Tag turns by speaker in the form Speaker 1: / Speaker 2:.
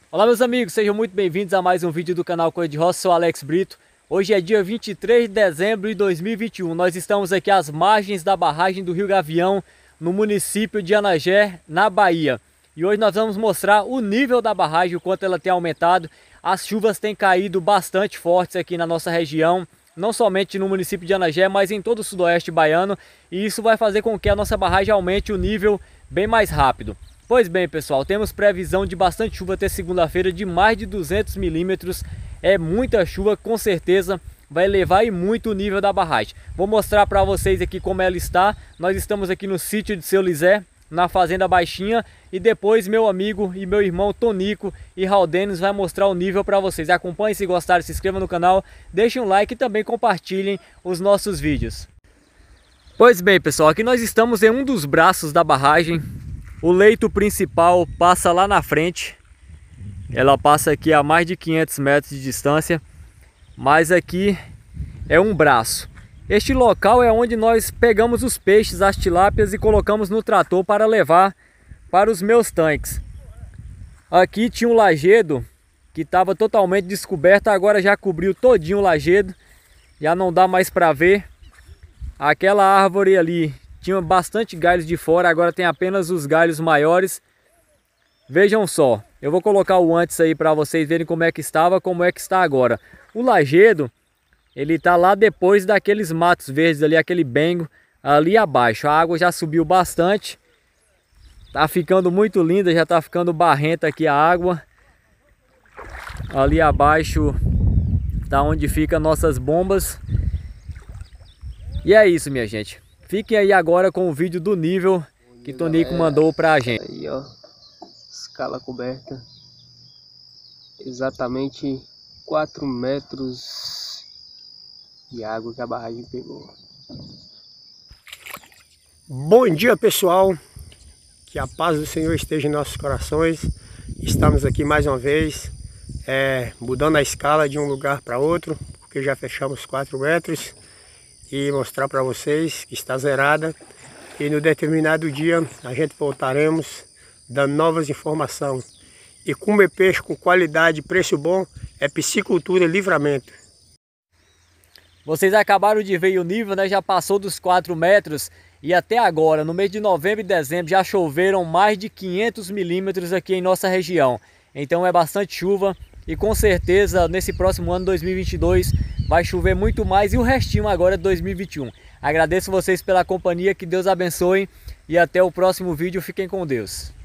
Speaker 1: Olá meus amigos, sejam muito bem-vindos a mais um vídeo do canal Coisa de Roça, sou Alex Brito. Hoje é dia 23 de dezembro de 2021, nós estamos aqui às margens da barragem do Rio Gavião, no município de Anagé, na Bahia. E hoje nós vamos mostrar o nível da barragem, o quanto ela tem aumentado. As chuvas têm caído bastante fortes aqui na nossa região, não somente no município de Anagé, mas em todo o sudoeste baiano. E isso vai fazer com que a nossa barragem aumente o nível bem mais rápido. Pois bem, pessoal, temos previsão de bastante chuva até segunda-feira, de mais de 200 milímetros. É muita chuva, com certeza vai elevar e muito o nível da barragem. Vou mostrar para vocês aqui como ela está. Nós estamos aqui no sítio de Seu Lisé, na Fazenda Baixinha, e depois meu amigo e meu irmão Tonico e Raudenes vai mostrar o nível para vocês. Acompanhem, se gostarem, se inscrevam no canal, deixem um like e também compartilhem os nossos vídeos. Pois bem, pessoal, aqui nós estamos em um dos braços da barragem. O leito principal passa lá na frente. Ela passa aqui a mais de 500 metros de distância. Mas aqui é um braço. Este local é onde nós pegamos os peixes, as tilápias, e colocamos no trator para levar para os meus tanques. Aqui tinha um lajedo que estava totalmente descoberto. Agora já cobriu todinho o lajedo. Já não dá mais para ver. Aquela árvore ali tinha bastante galhos de fora, agora tem apenas os galhos maiores. Vejam só, eu vou colocar o antes aí para vocês verem como é que estava, como é que está agora. O lajedo, ele está lá depois daqueles matos verdes ali, aquele bengo ali abaixo. A água já subiu bastante, tá ficando muito linda, já tá ficando barrenta aqui a água. Ali abaixo tá onde ficam nossas bombas. E é isso, minha gente. Fiquem aí agora com o vídeo do nível que Tonico mandou pra gente.
Speaker 2: Aí, ó, escala coberta, exatamente 4 metros de água que a barragem pegou.
Speaker 3: Bom dia, pessoal, que a paz do Senhor esteja em nossos corações. Estamos aqui mais uma vez, mudando a escala de um lugar para outro, porque já fechamos 4 metros. E mostrar para vocês que está zerada, e no determinado dia a gente voltaremos dando novas informações. E comer peixe com qualidade e preço bom é piscicultura Livramento.
Speaker 1: Vocês acabaram de ver o nível, né? Já passou dos 4 metros e até agora, no mês de novembro e dezembro, já choveram mais de 500 milímetros aqui em nossa região. Então é bastante chuva e com certeza nesse próximo ano 2022 vai chover muito mais, e o restinho agora é 2021. Agradeço vocês pela companhia, que Deus abençoe e até o próximo vídeo. Fiquem com Deus.